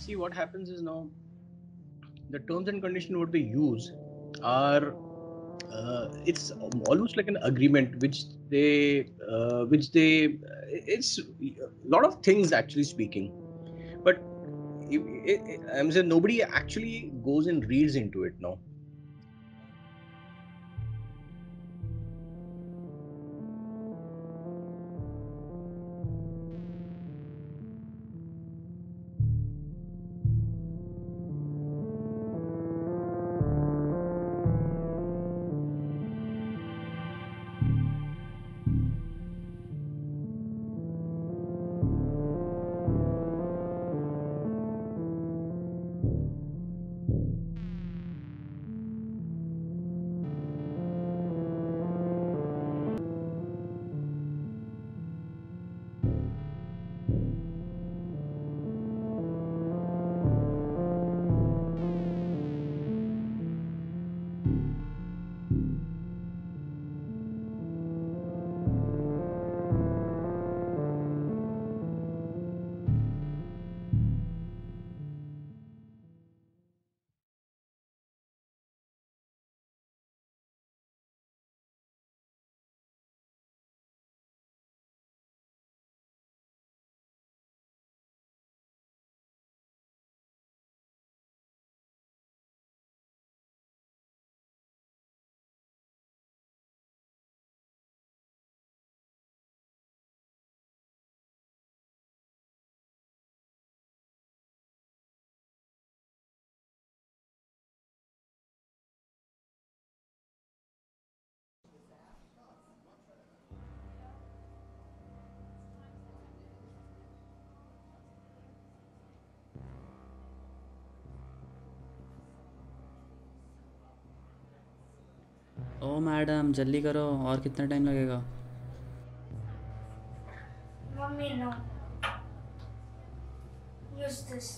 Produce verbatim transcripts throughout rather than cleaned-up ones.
see what happens is now the terms and condition what they use are uh, it's almost like an agreement which they uh, which they it's a lot of things actually speaking, but if, it, I'm saying nobody actually goes and reads into it now. ओ madam जल्दी करो, और कितना time लगेगा? Mommy, no. Use this.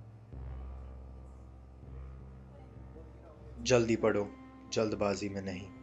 जल्दी पढ़ो, जल्दबाजी में नहीं।